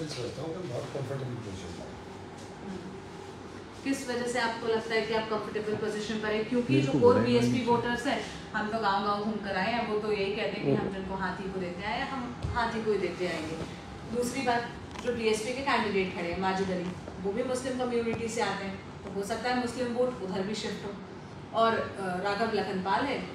मैं समझता हूँ कि बहुत कंफर्टेबल पोजीशन पर। किस वजह से आपको लगता है कि आप कंफर्टेबल पोजीशन पर है? क्योंकि जो कोर बीएसपी वोटर्स हैं, हम तो गांव-गांव घूम कर आए हैं, वो तो यही कहते हैं कि हम जिनको हाथी को देते आए हैं, हम हाथी को ही देते आएंगे। दूसरी बात, जो बीएसपी के कैंडिडेट खड़े हैं माजिद अली, वो भी मुस्लिम कम्युनिटी से आते हैं, तो हो सकता है मुस्लिम वोट उधर भी शिफ्ट हो। और राघव लखनपाल है,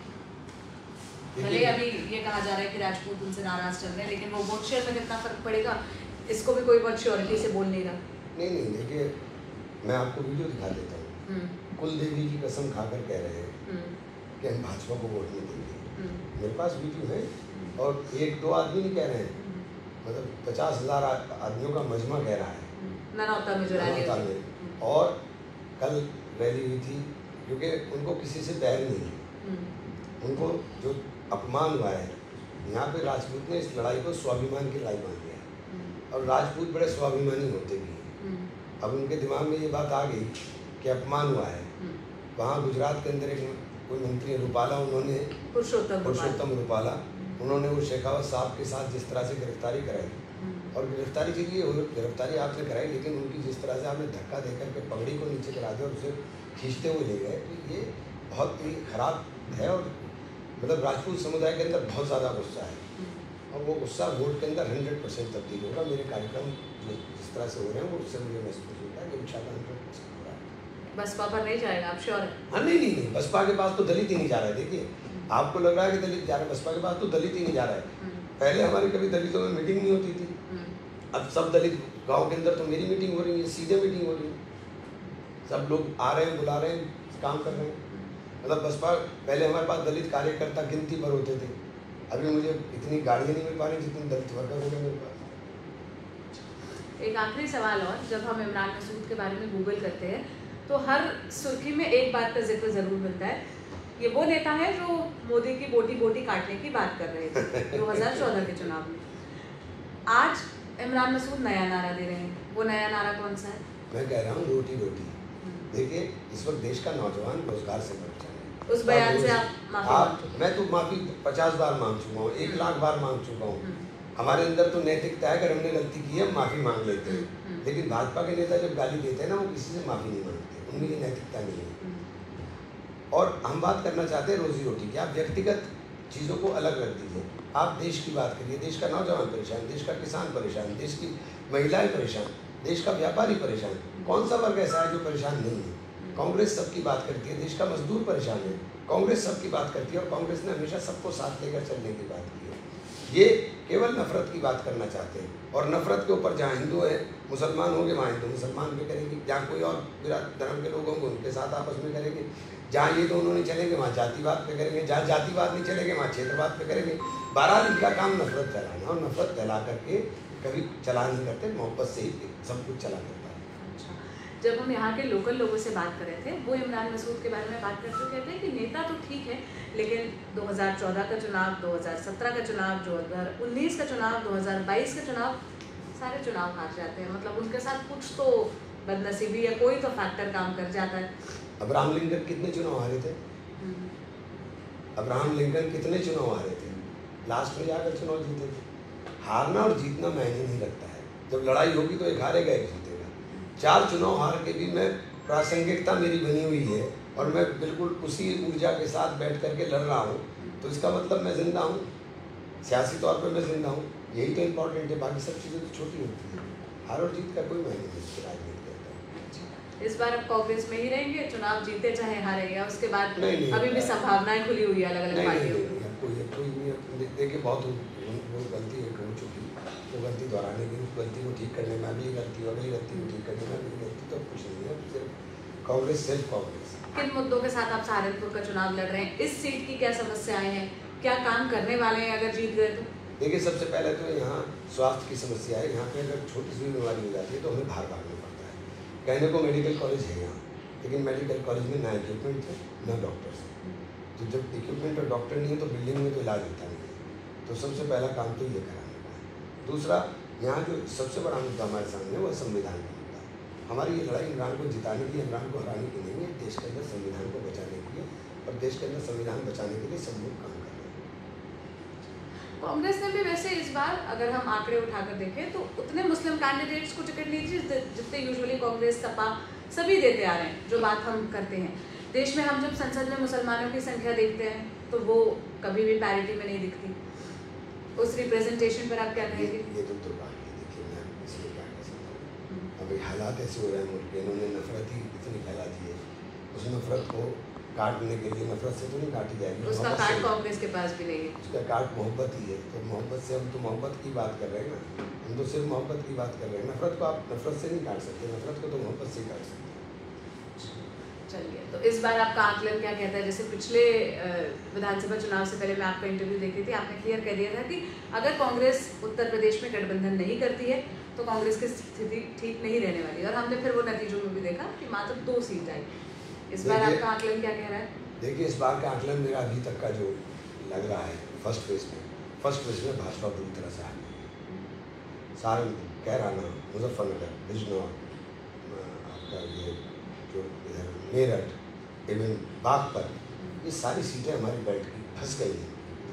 भले अभी ये कहा जा रहा है कि राजपूत उनसे नाराज चल रहे हैं, लेकिन वो वोट शेयर में कितना फर्क पड़ेगा, इसको भी कोई बहुत श्योरिटी से बोल नहीं रहा। नहीं, देखिए मैं आपको वीडियो दिखा देता हूँ। कुल देवी की कसम खाकर कह रहे हैं कि हम भाजपा को वोट नहीं देंगे। मेरे पास वीडियो है, और एक दो आदमी नहीं कह रहे हैं, मतलब 50,000 आदमियों का मजमा कह रहा है ननौता में जो रैली में। और कल रैली हुई थी, क्योंकि उनको किसी से बैर नहीं है, उनको जो अपमान हुआ है यहाँ पे, राजपूत ने इस लड़ाई को स्वाभिमान की लड़ाई मान लिया, और राजपूत बड़े स्वाभिमानी होते भी हैं। अब उनके दिमाग में ये बात आ गई कि अपमान हुआ है। वहाँ गुजरात के अंदर एक कोई मंत्री रूपाला, उन्होंने पुरुषोत्तम रूपाला, उन्होंने वो शेखावत साहब के साथ जिस तरह से गिरफ्तारी कराई, और गिरफ्तारी के लिए गिरफ्तारी आपने कराई, लेकिन उनकी जिस तरह से आपने धक्का देकर के पगड़ी को नीचे करा दिया और उसे खींचते हुए ले गए, तो ये बहुत ही खराब है। और मतलब राजपूत समुदाय के अंदर बहुत ज़्यादा गुस्सा है, और वो गुस्सा वोट के अंदर 100% तब्दील होगा। मेरे कार्यक्रम जिस तरह से हो रहे हैं, वो उससे मुझे महसूस होता है कि इंशाल्लाह 100% हो रहा है। बसपा पर नहीं जाएगा, आप श्योर है? हाँ, नहीं, बसपा के पास तो दलित ही नहीं जा रहा है। देखिए, आपको लग रहा है कि दलित जा रहा है, बसपा के पास तो दलित ही नहीं जा रहा है। पहले हमारी कभी दलितों में मीटिंग नहीं होती थी, अब सब दलित गाँव के अंदर तो मेरी मीटिंग हो रही है, सीधे मीटिंग हो रही है, सब लोग आ रहे हैं, बुला रहे हैं, काम कर रहे हैं। मतलब बसपा, पहले हमारे पास दलित कार्यकर्ता गिनती पर होते थे, अभी मुझे इतनी गाड़ियाँ नहीं मिल पा रही जितनी दलित वर्कर हो गए मेरे पास। एक आखिरी सवाल और, जब हम इमरान मसूद के बारे में गूगल करते हैं तो हर सुर्खी में एक बात का जिक्र ज़रूर मिलता है, ये वो नेता है जो मोदी की बोटी काटने की बात कर रहे थे 2014 के चुनाव में। आज इमरान मसूद नया नारा दे रहे हैं, वो नया नारा कौन सा है? मैं कह रहा हूँ रोटी रोटी। देखिए, इस वक्त देश का नौजवान रोजगार से मर रहा है। उस बयान से आप मैं तो माफ़ी 50 बार मांग चुका हूँ, 1 लाख बार मांग चुका हूँ। हमारे अंदर तो नैतिकता है, अगर हमने गलती की है माफ़ी मांग लेते हैं, लेकिन भाजपा के नेता जब गाली देते हैं ना, वो किसी से माफ़ी नहीं मांगते, उनमें ये नैतिकता नहीं है। और हम बात करना चाहते हैं रोजी रोटी की। आप व्यक्तिगत चीज़ों को अलग रख दीजिए, आप देश की बात करिए। देश का नौजवान परेशान, देश का किसान परेशान, देश की महिलाएं परेशान, देश का व्यापारी परेशान। कौन सा वर्ग ऐसा है जो परेशान नहीं है? कांग्रेस सबकी बात करती है, देश का मजदूर परेशान है, कांग्रेस सबकी बात करती है, और कांग्रेस ने हमेशा सबको साथ लेकर चलने की बात की है। ये केवल नफरत की बात करना चाहते हैं, और नफरत के ऊपर जहाँ हिंदू है, मुसलमान होंगे वहाँ हिंदू मुसलमान पे करेंगे, जहाँ कोई और धर्म के लोग होंगे उनके साथ आपस में करेंगे, जहाँ ये दोनों नहीं चलेंगे वहाँ जातिवाद पे करेंगे, जहाँ जातिवाद नहीं चलेंगे वहाँ क्षेत्रवाद पे करेंगे। बहरहाल इनका काम नफरत फैलाना, और नफरत फैला करके कभी चला नहीं करते, मोहब्बत से ही सब कुछ चला करता है। अच्छा, जब हम यहाँ के लोकल लोगों से बात कर रहे थे, वो इमरान मसूद के बारे में बात करते हुए कहते हैं कि नेता तो ठीक है, लेकिन 2014 का चुनाव, 2017 का चुनाव, 2019 का चुनाव, 2022 का चुनाव, सारे चुनाव हार जाते हैं। मतलब उनके साथ कुछ तो बदनसीबी या कोई तो फैक्टर काम कर जाता है। अब्राहम लिंकन कितने चुनाव हारे थे? अब्राहम लिंकन कितने चुनाव हारे थे? लास्ट में जाकर चुनाव जीते थे। हारना और जीतना मायने नहीं रखता है, जब लड़ाई होगी तो एक हारेगा एक जीतेगा। 4 चुनाव हार के भी मैं, प्रासंगिकता मेरी बनी हुई है, और मैं बिल्कुल उसी ऊर्जा के साथ बैठ करके लड़ रहा हूँ, तो इसका मतलब मैं जिंदा हूँ, सियासी तौर पर मैं जिंदा हूँ। यही तो इम्पोर्टेंट है, बाकी सब चीज़ें तो छोटी होती हैं। हार और जीत का कोई मायने नहीं राजनीति के अंदर। इस बार आप कांग्रेस में ही रहेंगे, चुनाव जीते चाहे हारे, या उसके बाद नहीं, अभी भी संभावनाएं खुली हुई है अलग अलग पार्टियों में? देखिए, बहुत वो गलती हो चुकी, वो गलती दोहराने की, उस गलती को ठीक करने में अगली गलती और अगली गलती को ठीक करने में अगली गलती, तो कुछ नहीं है, सिर्फ कांग्रेस, सिर्फ कांग्रेस। किन मुद्दों के साथ आप सहारनपुर का चुनाव लड़ रहे हैं? इस सीट की क्या समस्याएं हैं, क्या काम करने वाले हैं अगर जीत गए तो? देखिए, सबसे पहले तो यहाँ स्वास्थ्य की समस्या है। यहाँ पे अगर छोटी सी बीमारी हो जाती है तो हमें बाहर भागना पड़ता है। कहने को मेडिकल कॉलेज है यहाँ, लेकिन मेडिकल कॉलेज में ना इक्विपमेंट है ना डॉक्टर्स है। तो जब इक्विपमेंट और डॉक्टर नहीं है तो बिल्डिंग में तो इलाज होता नहीं है। तो सबसे पहला काम तो ये कराने का है। दूसरा, यहाँ जो सबसे बड़ा मुद्दा हमारे सामने है वो संविधान का मुद्दा है। हमारी ये लड़ाई इमरान को जिताने की, इमरान को हराने की नहीं है, देश के अंदर संविधान को बचाने के लिए, और देश के अंदर संविधान बचाने के लिए सब लोग काम कर रहे हैं। कांग्रेस ने भी वैसे इस बार अगर हम आंकड़े उठाकर देखें तो उतने मुस्लिम कैंडिडेट्स को टिकट नहीं दी जितने यूजुअली कांग्रेस सपा सभी देते आ रहे हैं, जो बात हम करते हैं। देश में हम जब संसद में मुसलमानों की संख्या देखते हैं तो वो कभी भी पैरिटी में नहीं दिखती। उस रिप्रेजेंटेशन पर आप क्या कहेंगे? ये तो दुर्भाग्य, देखिए मैं इसमें क्या कह सकता हूँ। अभी हालात ऐसे हो रहे हैं मुल्क के, इन्होंने नफरत ही इतनी फैला दी है, उस नफरत को काटने के लिए नफरत से तो नहीं काटी जाएगी, उसका कार्ड कांग्रेस के पास भी नहीं है, उसका कार्ड मोहब्बत ही है। तो मोहब्बत से हम तो मोहब्बत की बात कर रहे हैं ना, हम तो सिर्फ मोहब्बत की बात कर रहे हैं। नफरत को आप नफरत से नहीं काट सकते, नफरत को तो मोहब्बत से ही काट सकते हैं। चलिए, तो इस बार आपका आकलन क्या कहता है? जैसे पिछले विधानसभा चुनाव से पहले मैं आपका इंटरव्यू देखी थी, आपने क्लियर कह दिया था कि अगर कांग्रेस उत्तर प्रदेश में गठबंधन नहीं करती है तो कांग्रेस की स्थिति ठीक नहीं रहने वाली, और हमने फिर वो नतीजों में भी देखा कि मात्र 2 सीट आई। इस बार आपका आकलन क्या कह रहा है? देखिए, इस बार का आकलन मेरा अभी तक का जो लग रहा है, फर्स्ट फेज में भाजपा बुरी तरह से आ गई। सहारनपुर, कैराना, मुजफ्फरनगर, बिजनौर, आपका ये जो इधर मेरठ, इवन बागपत, ये सारी सीटें हमारी बेल्ट की फंस गई हैं।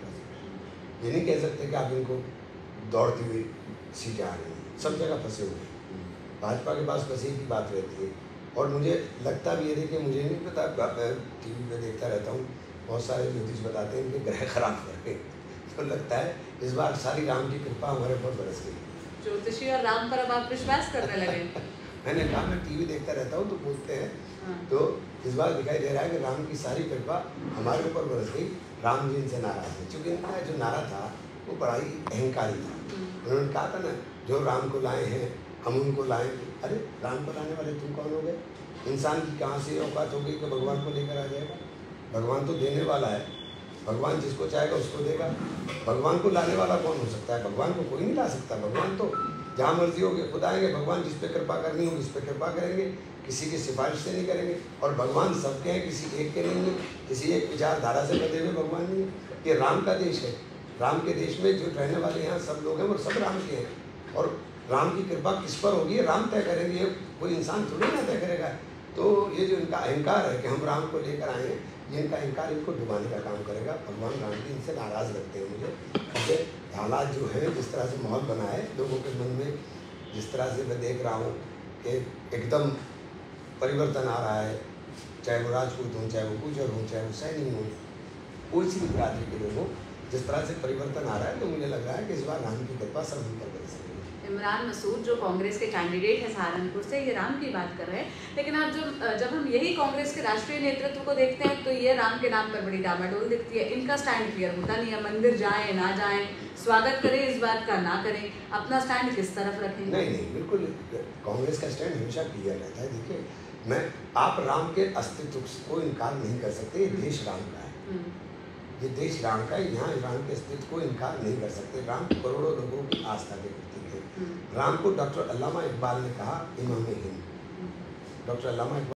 ये नहीं कह सकते कि आप इनको दौड़ती हुई सीटें आ रही हैं, सब जगह फंसे हुए हैं। भाजपा के पास बस एक ही बात रहती है, और मुझे लगता भी है कि मुझे नहीं पता, मैं टीवी में देखता रहता हूँ, बहुत सारे ज्योतिष बताते हैं इनके ग्रह खराब कर गए, तो लगता है इस बार सारी राम की कृपा हमारे ऊपर बरस गई। ज्योतिषी और राम पर अब आप विश्वास करने लगे? मैंने कहा, मैं टीवी देखता रहता हूँ तो पूछते हैं, तो इस बार दिखाई दे रहा है कि राम की सारी कृपा हमारे ऊपर बरस गई। राम जी इनसे नाराज है, क्योंकि इनका जो नारा था वो बड़ा ही अहंकारी था। उन्होंने कहा था ना, जो राम को लाए हैं हम उनको लाएंगे। अरे राम को लाने वाले तुम कौन हो गए? इंसान की कहाँ से औकात हो गई कि भगवान को लेकर आ जाएगा? भगवान तो देने वाला है, भगवान जिसको चाहेगा उसको देगा। भगवान को लाने वाला कौन हो सकता है? भगवान को कोई नहीं ला सकता। भगवान तो जहाँ मर्जी होगी खुद आएंगे। भगवान जिस पे कृपा करनी होगी उस पर कृपा करेंगे, किसी की सिफारिश से नहीं करेंगे। और भगवान सबके हैं, किसी एक के नहीं है, किसी एक विचारधारा से बदले हुए भगवान नहीं है। ये राम का देश है, राम के देश में जो रहने वाले यहाँ सब लोग हैं वो सब राम के हैं। और राम की कृपा किस पर होगी राम तय करेंगे, ये कोई इंसान थोड़ी ना तय करेगा। तो ये जो इनका अहंकार है कि हम राम को लेकर आए हैं, ये इनका अहंकार इनको डुबाने का काम करेगा। भगवान राम जी इनसे नाराज़ लगते हैं मुझे। ये हालात जो है, जिस तरह से माहौल बना है लोगों के मन में, जिस तरह से मैं देख रहा हूँ कि एकदम परिवर्तन आ रहा है, चाहे वो राजपूत हों, चाहे वो गुजर हों, चाहे वो सैनी हों, कोई सी भी बिरादरी के लोग हों, जिस तरह से परिवर्तन आ रहा है, तो मुझे लग रहा है कि इस बार राम की कृपा सब उन पर बरसेगी। इमरान मसूद जो कांग्रेस के कैंडिडेट है सहारनपुर से, ये राम की बात कर रहे हैं, लेकिन आप जब हम यही कांग्रेस के राष्ट्रीय नेतृत्व को देखते हैं तो ये राम के नाम पर बड़ी डामाडोल दिखती है। इनका स्टैंड क्लियर होता नहीं है, मंदिर जाएं ना जाएं, स्वागत करें इस बात का ना करें, अपना स्टैंड किस तरफ रखेंगे? नहीं, बिल्कुल कांग्रेस का स्टैंड हमेशा क्लियर रहता है। देखिए, आप राम के अस्तित्व को इनकार नहीं कर सकते। ये देश राम का है, ये देश राम का है, यहाँ राम के अस्तित्व को इनकार नहीं कर सकते। राम करोड़ों लोगों की आस्था के प्रतीक है। राम को डॉक्टर अल्लामा इकबाल ने कहा इमाम हिंद। डॉक्टर अल्लामा